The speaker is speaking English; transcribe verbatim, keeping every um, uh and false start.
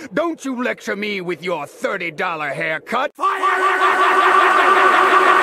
Don't you lecture me with your thirty dollar haircut. Fire!